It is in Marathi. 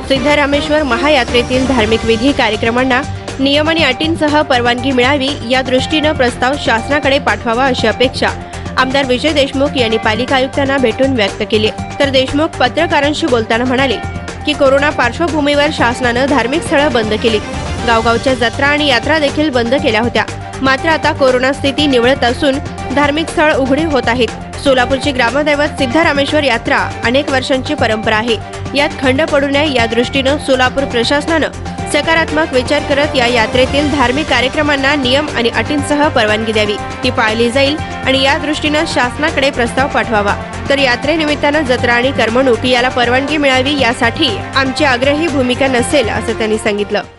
सिद्धरामेश्वर महायात्रेतील धार्मिक विधी कार्यक्रमांना नियम आणि अटींसह परवानगी मिळावी या दृष्टीने प्रस्ताव शासनाकडे पाठवावा अशी अपेक्षा आमदार विजय देशमुख यांनी पालिका आयुक्तांना भेटून व्यक्त केली। तर देशमुख पत्रकारांशी बोलताना म्हणाले की कोरोना पार्श्वभूमीवर शासनाने धार्मिक स्थळे बंद केली, गावगावच्या जत्रा आणि यात्रा देखील बंद केल्या होत्या। मात्र आता कोरोना स्थिती निवळत असून धार्मिक स्थळ उघडी होत आहेत। सोलापूरची ग्रामदैवत सिद्धरामेश्वर यात्रा अनेक वर्षांची परंपरा आहे, यात खंड पडू नये या दृष्टीने सोलापूर प्रशासनाने सकारात्मक विचार करत या यात्रेतील धार्मिक कार्यक्रमांना नियम आणि अटींसह परवानगी द्यावी, ती पाळली जाईल आणि या दृष्टीने शासनाकडे प्रस्ताव पाठवावा। तर यात्रेनिमित्ताने जत्रा आणि करमणूक याला परवानगी मिळावी यासाठी आमची आग्रही भूमिका नसेल असं त्यांनी सांगितलं।